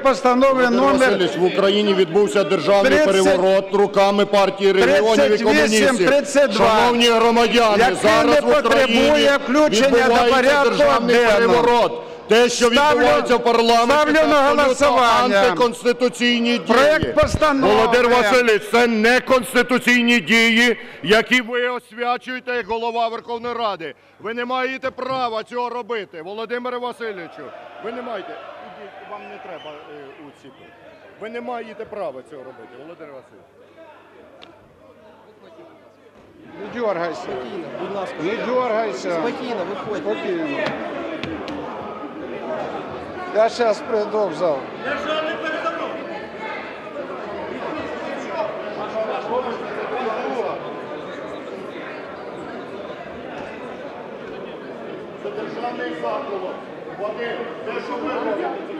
постанови номер... Васильович, в Україні відбувся державний переворот руками партії регіонів і комуністів. 38-32, Шановні громадяни, зараз в Україні відбувається державний переворот. Те, що відбувається в парламенті, це абсолютно антиконституційні дії. Володимир Васильович, це не конституційні дії, які ви освячуєте як голова Верховної Ради. Ви не маєте права цього робити. Володимире Васильовичу, ви не маєте. Ідіть, вам не треба уціти. Ви не маєте права цього робити, Володимир Васильович. Не дергайся. Спокійно, будь ласка. Не дергайся. Спокійно, виходьте. Спокійно. Я зараз прийду в зал. Державний переворот. Це державний заклад. Вадим, те, що ви робите,